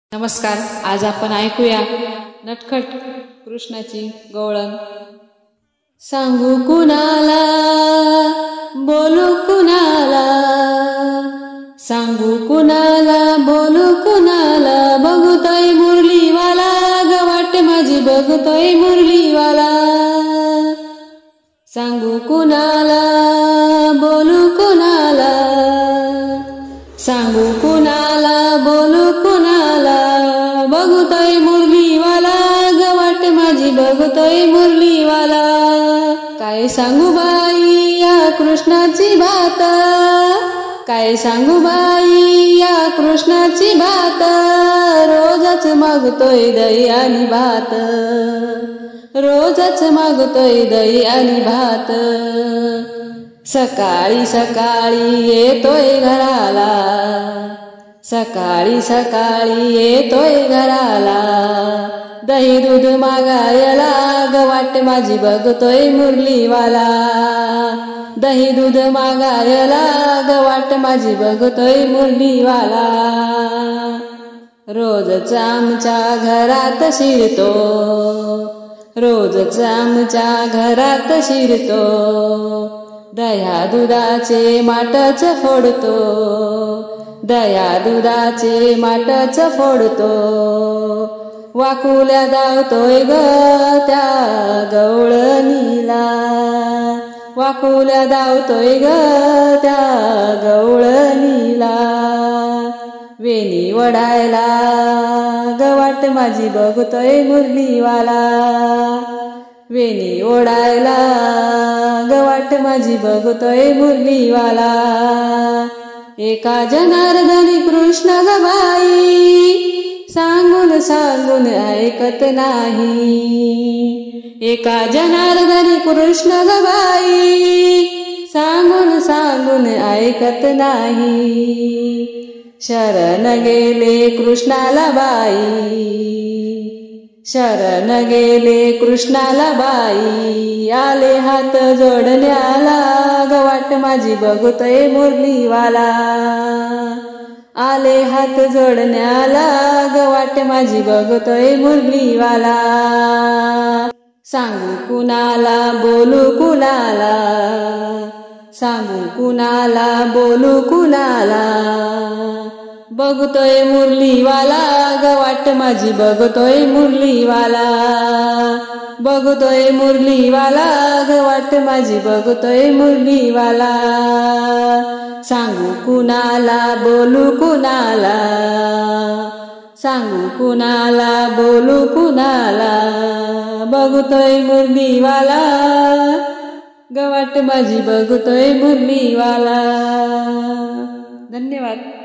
नमस्कार. आज आपण ऐकूया नटखट कृष्णाची गवळण. सांगू कुणाला, बोलू कुणाला, सांगू कुणाला, बोलू कुणाला, बघतोय मुरलीवाला, गवाट माझी बघतोय मुरलीवाला. सांगू कुणाला, बोलू कुणाला, सांगू कुणाला, बोलू कुणाला, बघतोय मुरलीवाला, गवाट माझी बघतोय मुरलीवाला. काय सांगू बाई या कृष्णाची बात, काय सांगू बाई या कृष्णाची बात, रोजच मागतोय दही आणि भात, रोजच मागतोय दही आणि भात. सकाळी सकाळी येतोय घराला, सकाळी सकाळी येतोय घराला, दही दूध मागायला, गवाट माझी बघतोय मुरलीवाला. दही दूध मागायला, गवाट माझी बघतोय मुरलीवाला. रोजच आमच्या घरात शिरतो, रोजच आमच्या घरात शिरतो, दह्या दुधाचे माठच फोडतो, दह्या दुधाचे माठच फोडतो. वाकुल्या धावतोय ग त्या गवळणीला, वाकुल्या धावतोय ग त्या गवळणीला. वेणी वडायला, गवाट माझी बघतोय मुरलीवाला. वेणी ओढायला, गवाट माझी बघतोय मुरलीवाला. एका जनार्दनी कृष्ण ग बाई, सांगून सांगून ऐकत नाही. एका जनार्दनी कृष्ण ग बाई, सांगून सांगून ऐकत नाही. शरण गेले कृष्णाला बाई, शरण गेले कृष्णाला बाई, आले हात जोडण्याला, गवाट माझी बघतोय मुरलीवाला. आले हात जोडण्याला, गवाट माझी बघतोय मुरलीवाला. सांगू कुणाला, बोलू कुणाला, सांगू कुणाला, बोलू कुणाला, बघतोय मुरलीवाला, गवाट माझी बघतोय मुरलीवाला. बघतोय मुरलीवाला, गवाट माझी बघतोय मुरलीवाला. सांगू कुणाला, बोलू कुणाला, सांगू कुणाला, बोलू कुणाला, बघतोय मुरलीवाला, गवाट माझी बघतोय मुरलीवाला. धन्यवाद.